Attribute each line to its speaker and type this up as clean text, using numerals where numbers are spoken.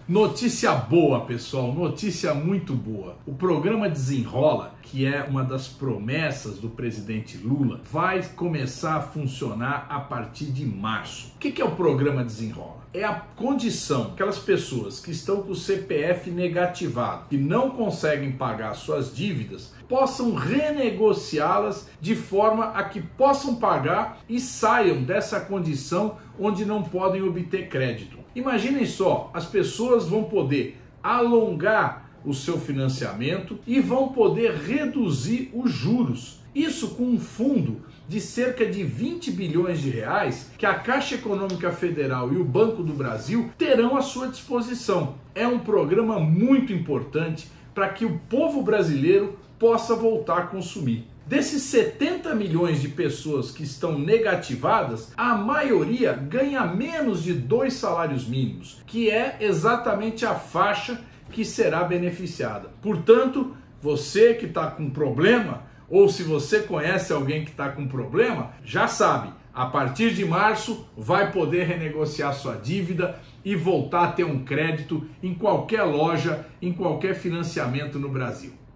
Speaker 1: Notícia boa, pessoal, notícia muito boa. O programa Desenrola, que é uma das promessas do presidente Lula, vai começar a funcionar a partir de março. O que é o programa Desenrola? É a condição, aquelas pessoas que estão com o CPF negativado, que não conseguem pagar suas dívidas, possam renegociá-las de forma a que possam pagar e saiam dessa condição onde não podem obter crédito. Imaginem só, as pessoas vão poder alongar o seu financiamento e vão poder reduzir os juros. Isso com um fundo de cerca de 20 bilhões de reais que a Caixa Econômica Federal e o Banco do Brasil terão à sua disposição. É um programa muito importante para que o povo brasileiro possa voltar a consumir. Desses 70 milhões de pessoas que estão negativadas, a maioria ganha menos de 2 salários mínimos, que é exatamente a faixa que será beneficiada. Portanto, você que está com problema, ou se você conhece alguém que está com problema, já sabe, a partir de março vai poder renegociar sua dívida e voltar a ter um crédito em qualquer loja, em qualquer financiamento no Brasil.